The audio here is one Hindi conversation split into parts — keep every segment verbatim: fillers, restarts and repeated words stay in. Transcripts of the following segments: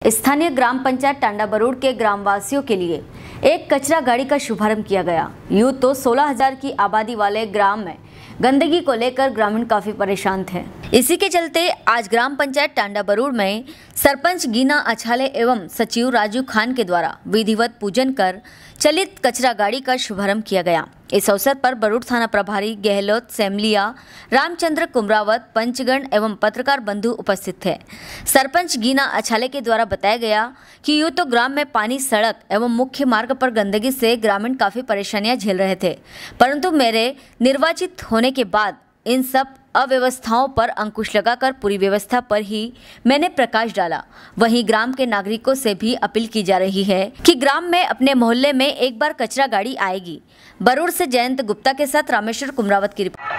स्थानीय ग्राम पंचायत टांडा बरूड के ग्रामवासियों के लिए एक कचरा गाड़ी का शुभारंभ किया गया। यूं तो सोलह हजार की आबादी वाले ग्राम में गंदगी को लेकर ग्रामीण काफी परेशान थे। इसी के चलते आज ग्राम पंचायत टांडा बरूड में सरपंच गीना अछाले एवं सचिव राजू खान के द्वारा विधिवत पूजन कर चलित कचरा गाड़ी का शुभारंभ किया गया। इस अवसर पर बरूड थाना प्रभारी गहलोत सेमलिया, रामचंद्र कुमरावत, पंचगण एवं पत्रकार बंधु उपस्थित थे। सरपंच गीना अछाले के द्वारा बताया गया कि यूँ तो ग्राम में पानी, सड़क एवं मुख्य मार्ग पर गंदगी से ग्रामीण काफ़ी परेशानियां झेल रहे थे, परंतु मेरे निर्वाचित होने के बाद इन सब अव्यवस्थाओं पर अंकुश लगाकर पूरी व्यवस्था पर ही मैंने प्रकाश डाला। वहीं ग्राम के नागरिकों से भी अपील की जा रही है कि ग्राम में अपने मोहल्ले में एक बार कचरा गाड़ी आएगी। बरूड से जयंत गुप्ता के साथ रामेश्वर कुमरावत की रिपोर्ट।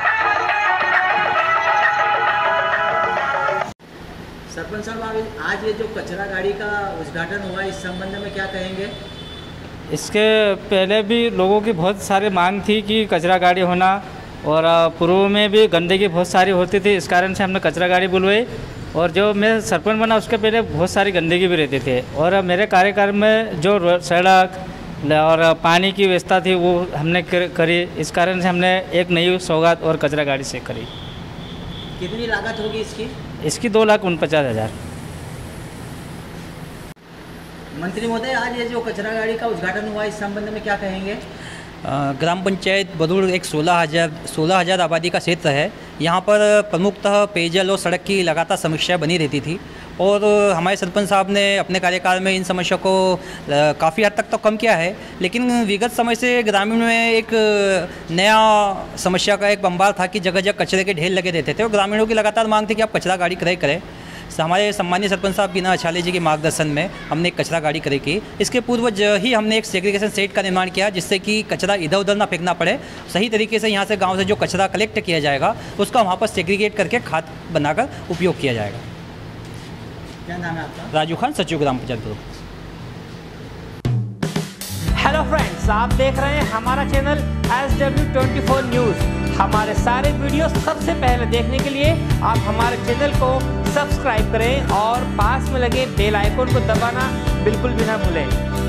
सरपंच साहब, आज ये जो कचरा गाड़ी का उद्घाटन हुआ, इस संबंध में क्या कहेंगे? इसके पहले भी लोगों की बहुत सारी मांग थी कि कचरा गाड़ी होना, और पूर्व में भी गंदगी बहुत सारी होती थी। इस कारण से हमने कचरा गाड़ी बुलवाई। और जो मैं सरपंच बना उसके पहले बहुत सारी गंदगी भी रहती थी, और मेरे कार्यकाल में जो सड़क और पानी की व्यवस्था थी वो हमने करी। इस कारण से हमने एक नई सौगात और कचरा गाड़ी से करी। कितनी लागत होगी इसकी? इसकी दो लाख उनपचास हज़ार। मंत्री महोदय, आज ये जो कचरा गाड़ी का उद्घाटन हुआ, इस संबंध में क्या कहेंगे? ग्राम पंचायत बरूड एक सोलह हज़ार सोलह हज़ार आबादी का क्षेत्र है। यहाँ पर प्रमुखतः पेयजल और सड़क की लगातार समस्या बनी रहती थी, और हमारे सरपंच साहब ने अपने कार्यकाल में इन समस्या को काफ़ी हद तक तो कम किया है। लेकिन विगत समय से ग्रामीण में एक नया समस्या का एक बंबार था कि जगह जगह कचरे के ढेर लगे रहते थे, और ग्रामीणों की लगातार मांग थी कि आप कचरा गाड़ी क्रय करें। हमारे सम्मानीय सरपंच साहब गीना अछाले जी के मार्गदर्शन में हमने एक कचरा गाड़ी क्रय की। इसके पूर्व ही हमने एक सेग्रीगेशन सेट का निर्माण किया, जिससे कि कचरा इधर उधर ना फेंकना पड़े। सही तरीके से यहाँ से गांव से जो कचरा कलेक्ट किया जाएगा उसका वहाँ पर सेग्रीगेट करके खाद बनाकर उपयोग किया जाएगा। क्या नाम है आपका? राजू खान, सचिव ग्राम पंचायत बरूड। हेलो फ्रेंड्स, आप देख रहे हैं हमारा channel S W twenty four news. हमारे सारे वीडियो सबसे पहले देखने के लिए आप हमारे चैनल को सब्सक्राइब करें और पास में लगे बेल आइकन को दबाना बिल्कुल भी ना भूलें।